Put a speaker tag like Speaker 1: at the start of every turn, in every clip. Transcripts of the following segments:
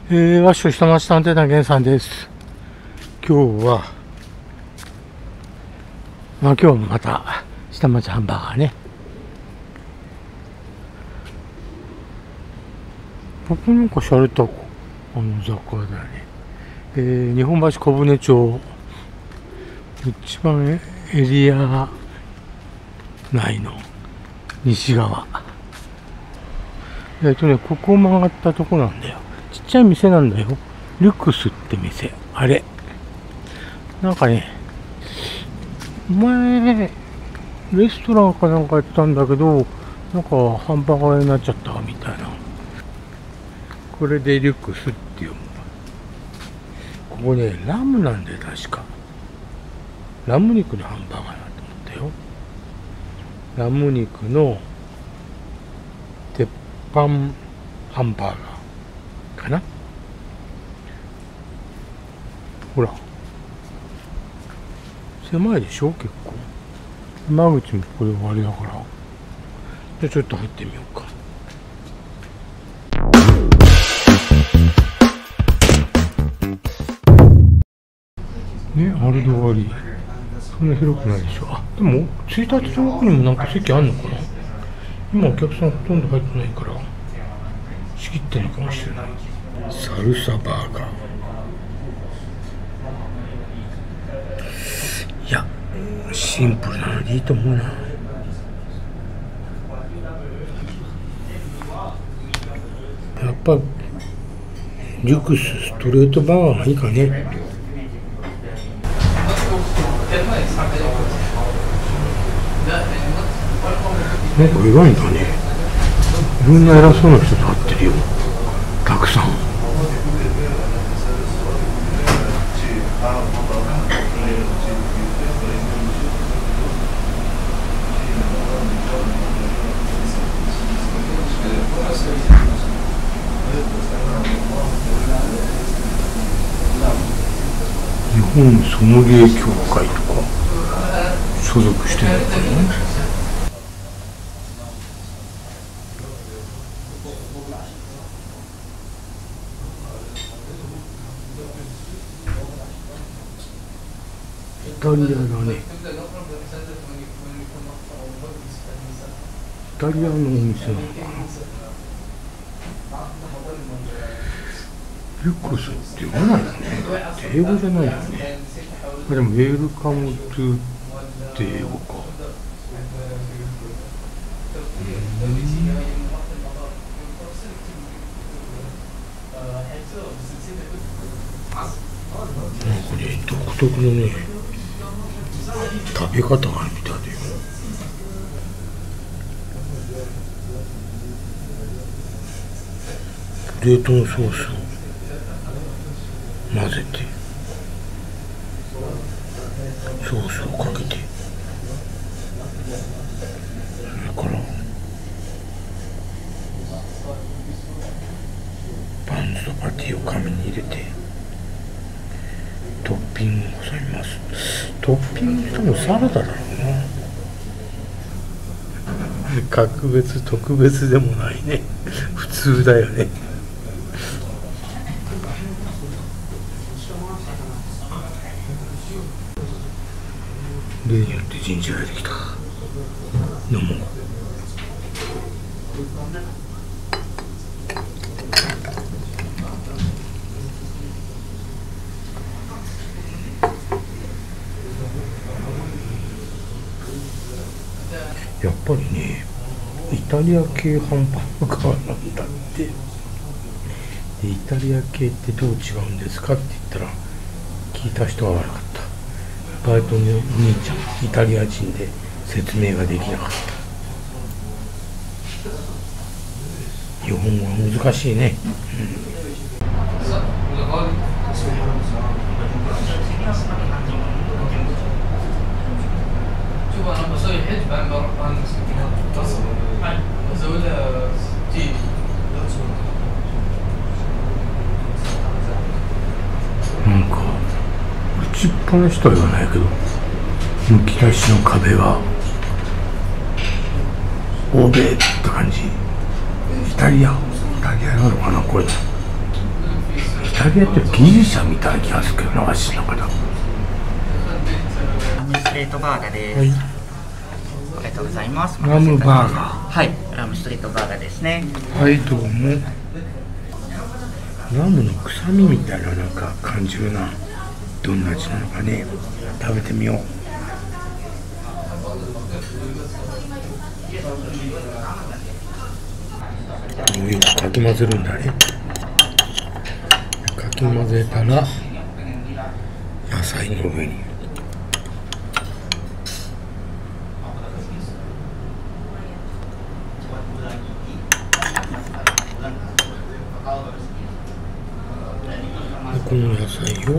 Speaker 1: わっしょ下町探偵団源さんです。今日は今日もまた下町ハンバーガーね。ここなんかしゃれた雑貨だね。日本橋小舟町一番エリア内の西側。ここを曲がったとこなんだよ。ちっちゃい店なんだよ。ルクスって店。あれ。なんかね、前、レストランかなんかやってたんだけど、なんかハンバーガーになっちゃったみたいな。これでルクスっていう。ここね、ラムなんだよ、確か。ラム肉のハンバーガーだと思ったよ。ラム肉の鉄板ハンバーガー。かな。ほら狭いでしょ。結構間口もこれ終わりだから、じゃあちょっと入ってみようかね。あれで終わり。そんな広くないでしょ。あ、でも着いたとこにもなんか席あんのかな。今お客さんほとんど入ってないから仕切ってるのかもしれない。サルサバーガー。いや、シンプルなのでいいと思うな。やっぱリュクスストレートバーガーがいいかね。なんか偉いんだね。いろんな偉そうな人と会ってるよ。たくさん。日本ソムリエ協会とか所属してるのかな。イタリアだね。イタリアのお店なのかな。ルクスって読まないよね。英語じゃないよね。でもウェルカムトゥって英語か。なんかね、独特のね食べ方があるみたいだよ。プレートのソースを混ぜてソースをかけて、それからバンズとパティを紙に入れてトッピングを挟みます。トッピングしてもサラダだろうな。格別特別でもないね。普通だよね。例によってジンジャー出てきた。飲もう。やっぱりね、イタリア系ハンバーガーなんだって。イタリア系ってどう違うんですかって言ったら、聞いた人は悪かった。バイトの兄ちゃんイタリア人で説明ができなかった。日本語は難しいね。なんか打ちっぱなしとは言わないけど、むき出しの壁は欧米って感じ。イタリアなのかなこれ。 タリアってギリシャみたいな気がするけどな、足の中で。
Speaker 2: ラムストレートバーガーです。
Speaker 1: はい。
Speaker 2: ありがとうございます。
Speaker 1: ラムバーガー。
Speaker 2: はい、ラムストレートバーガーですね。
Speaker 1: はい、どうも。ラムの臭みみたいななんか感じるな。どんな味なのかね。食べてみよう。かき混ぜるんだね。かき混ぜたら野菜の上にこの野菜を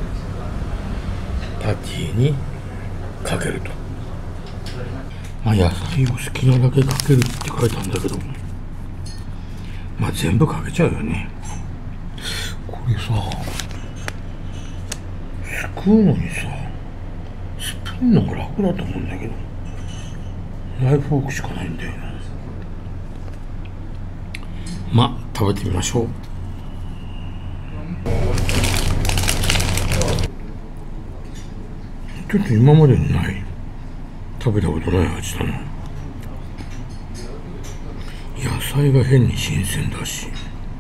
Speaker 1: パティにかけると。まあ野菜を好きなだけかけるって書いてあるんだけど、まあ全部かけちゃうよね。これさ、すくうのにさ、スプーンの方が楽だと思うんだけど、ナイフフォークしかないんだよな。まあ食べてみましょう。ちょっと今までにない食べたことない味だな。野菜が変に新鮮だし、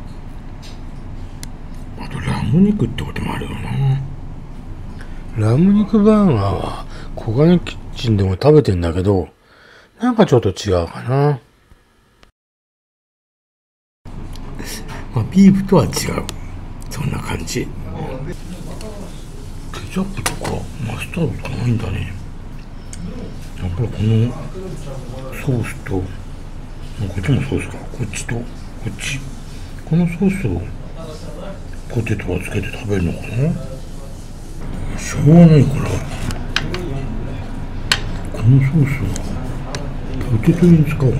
Speaker 1: あとラム肉ってこともあるよな。ラム肉バーガーは小金キッチンでも食べてんだけど、なんかちょっと違うかな。まあビーフとは違う、そんな感じ。ケチャップとかマスタードとかないんだね。やっぱりこのソースと、こっちもソースか、こっちとこっち、このソースをポテトはつけて食べるのかな。しょうがないからこのソースをポテトに使おう。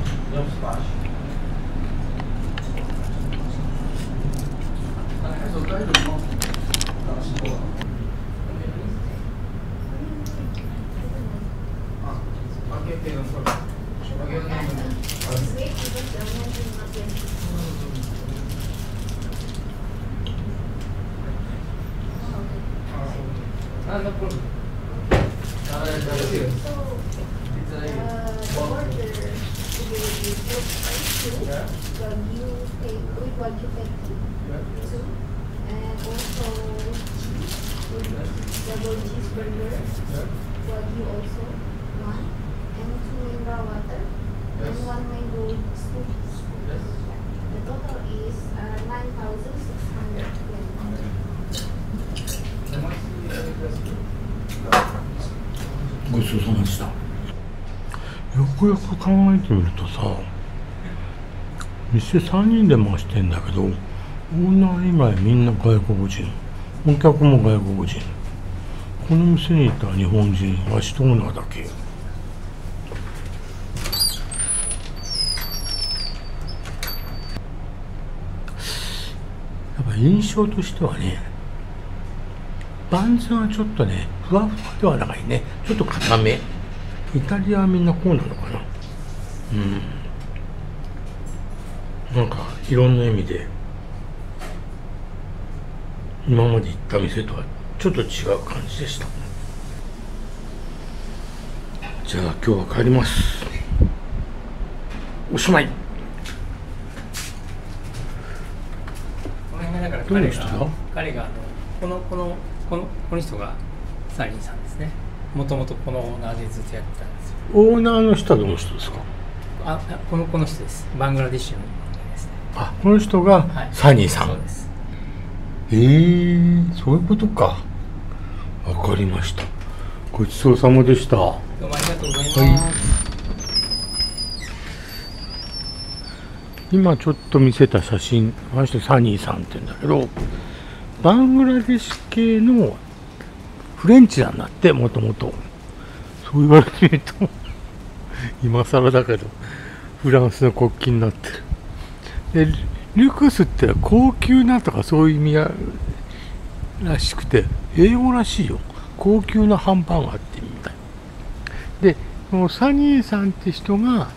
Speaker 3: Double cheeseburger, wagyu also, one, and 2 mineral water, and 1 mango soup. The total is 9,600 yen.
Speaker 1: ごちそうさまでした。よくよく考えてみるとさ、店3人で回してんだけど、オーナー以外みんな外国人、お客も外国人、この店にいた日本人は一オーナーだけ。やっぱ印象としてはね、バンズはちょっとね、ふわふわではないね。ちょっと固め。イタリアはみんなこうなのかな。なんかいろんな意味で今まで行った店とはちょっと違う感じでした。じゃあ今日は帰ります。おしまい。どういう人だ？
Speaker 4: 彼がこの人がサリーさんですね。もともとこのオーナーでずっとやってたんですよ。
Speaker 1: オーナーの人はどの人ですか？
Speaker 4: この人です。バングラデシュの人ですね。
Speaker 1: あ、この人がサニーさん。
Speaker 4: そうです。
Speaker 1: そういうことか。わかりました。ごちそうさまでした。
Speaker 4: どうもありがとうございます。
Speaker 1: 今ちょっと見せた写真、あの人サニーさんって言うんだけど、バングラデシュ系のフレンチなんだって、もともと。そう言われてみると今更だけどフランスの国旗になってる。でリュクスって高級なとかそういう意味らしくて、英語らしいよ。高級なハンバーガーって意味みたいで、このサニーさんって人が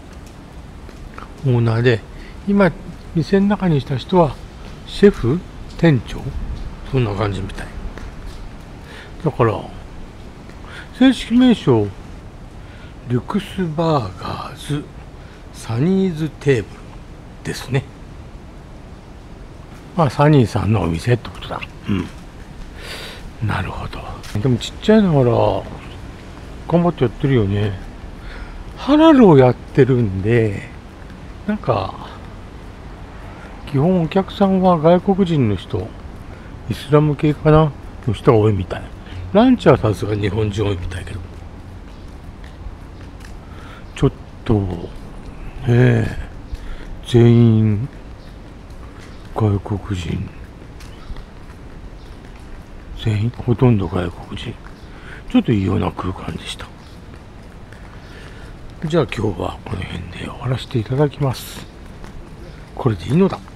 Speaker 1: オーナーで、今店の中にした人はシェフっ店長そんな感じみたい。だから正式名称リュクスバーガーズサニーズテーブルですね。まあサニーさんのお店ってことだ。なるほど。でもちっちゃいながら頑張ってやってるよね。ハラルをやってるんで、なんか基本お客さんは外国人の人、イスラム系かなの人が多いみたい。ランチはさすが日本人多いみたいけど、ちょっと全員外国人、全員ほとんど外国人、ちょっと異様な空間でした。じゃあ今日はこの辺で終わらせていただきます。これでいいのだ。